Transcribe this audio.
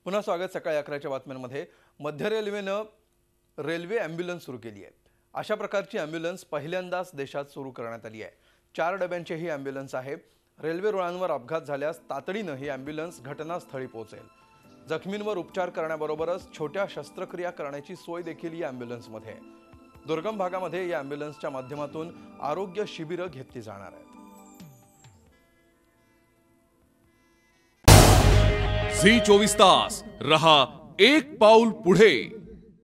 पुन्हा स्वागत सकाळी 11च्या बातम्यांमध्ये। मध्य रेल्वेने रेल्वे ॲम्ब्युलन्स सुरू केली आहे। अशा प्रकारची ॲम्ब्युलन्स पहिल्यांदाच देशात सुरू करण्यात आली आहे। 4 डब्यांची ही ॲम्ब्युलन्स आहे। रेल्वे रुळांवर अपघात झाल्यास तातडीने ही ॲम्ब्युलन्स घटनास्थळी पोहोचेल। जखमींवर उपचार करण्याबरोबरच छोट्या शस्त्रक्रिया करण्याची सोय देखील या ॲम्ब्युलन्समध्ये आहे। दुर्गम भागामध्ये या ॲम्ब्युलन्सच्या माध्यमातून आरोग्य शिबिरे घेतली जाणार आहेत। झी 24 तास रहा एक पाऊल पुढे।